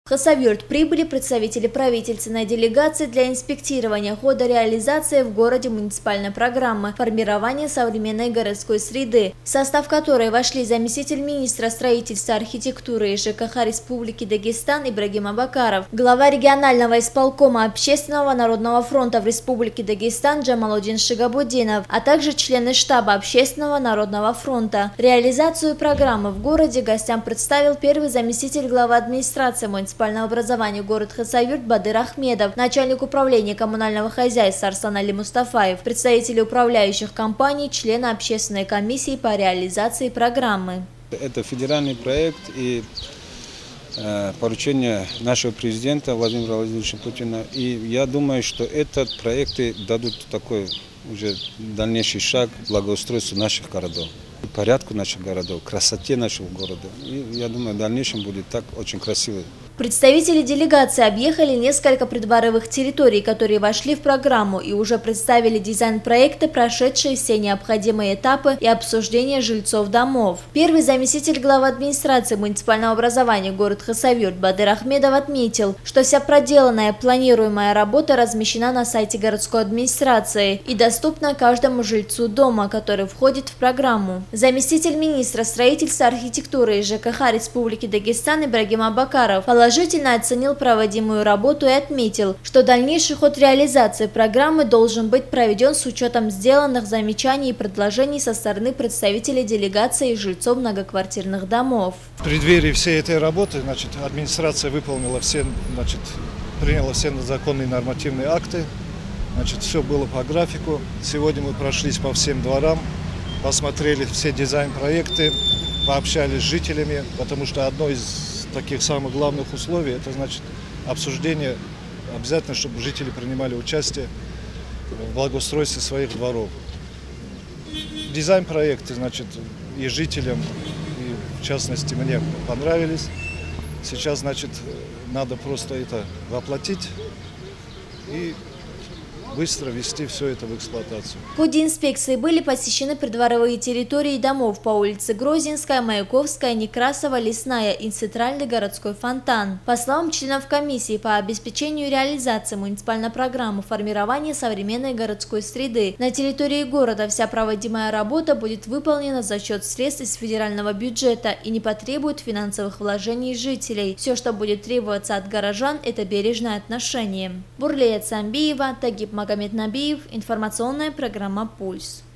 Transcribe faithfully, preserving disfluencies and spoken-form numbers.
В Хасавюрт прибыли представители правительственной делегации для инспектирования хода реализации в городе муниципальной программы формирования современной городской среды, в состав которой вошли заместитель министра строительства, архитектуры и ЖКХ Республики Дагестан Ибрагим Абакаров, глава регионального исполкома Общественного народного фронта в Республике Дагестан Джамалудин Шигабуддинов, а также члены штаба Общественного народного фронта. Реализацию программы в городе гостям представил первый заместитель главы администрации муниципального образования город Хасавюрт Бадыр Ахмедов, начальник управления коммунального хозяйства Арслан Али Мустафаев, представители управляющих компаний, члены общественной комиссии по реализации программы. Это федеральный проект и э, поручение нашего президента Владимира Владимировича Путина. И я думаю, что этот проекты дадут такой уже дальнейший шаг к благоустройству наших городов, порядку наших городов, красоте нашего города. И я думаю, в дальнейшем будет так очень красиво. Представители делегации объехали несколько придворовых территорий, которые вошли в программу, и уже представили дизайн проекта, прошедшие все необходимые этапы и обсуждения жильцов домов. Первый заместитель главы администрации муниципального образования город Хасавюрт Бадыр Ахмедов отметил, что вся проделанная планируемая работа размещена на сайте городской администрации и доступна каждому жильцу дома, который входит в программу. Заместитель министра строительства, архитектуры и ЖКХ Республики Дагестан Ибрагим Абакаров положительно оценил проводимую работу и отметил, что дальнейший ход реализации программы должен быть проведен с учетом сделанных замечаний и предложений со стороны представителей делегации и жильцов многоквартирных домов. В преддверии всей этой работы, значит, администрация выполнила все, значит, приняла все законные нормативные акты, значит, все было по графику. Сегодня мы прошлись по всем дворам, посмотрели все дизайн-проекты, пообщались с жителями, потому что одно из таких самых главных условий, это значит обсуждение, обязательно, чтобы жители принимали участие в благоустройстве своих дворов. Дизайн-проекты, значит, и жителям, и в частности мне понравились. Сейчас, значит, надо просто это воплотить и быстро ввести все это в эксплуатацию. В ходе инспекции были посещены придворовые территории домов по улице Грозинская, Маяковская, Некрасова, Лесная и Центральный городской фонтан. По словам членов комиссии по обеспечению реализации муниципальной программы формирования современной городской среды, на территории города вся проводимая работа будет выполнена за счет средств из федерального бюджета и не потребует финансовых вложений жителей. Все, что будет требоваться от горожан, это бережное отношение. Бурлея Цамбиева, Тагиб Магомед Набиев, информационная программа «Пульс».